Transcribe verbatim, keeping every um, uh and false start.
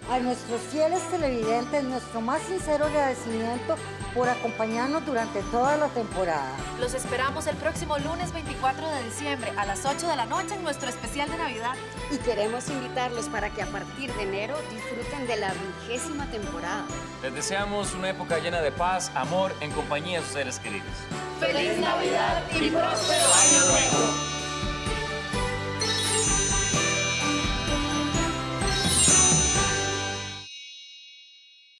A nuestros fieles televidentes, nuestro más sincero agradecimiento por acompañarnos durante toda la temporada. Los esperamos el próximo lunes veinticuatro de diciembre a las ocho de la noche en nuestro especial de Navidad. Y queremos invitarlos para que a partir de enero disfruten de la vigésima temporada. Les deseamos una época llena de paz, amor, en compañía de sus seres queridos. ¡Feliz Navidad y próspero año nuevo!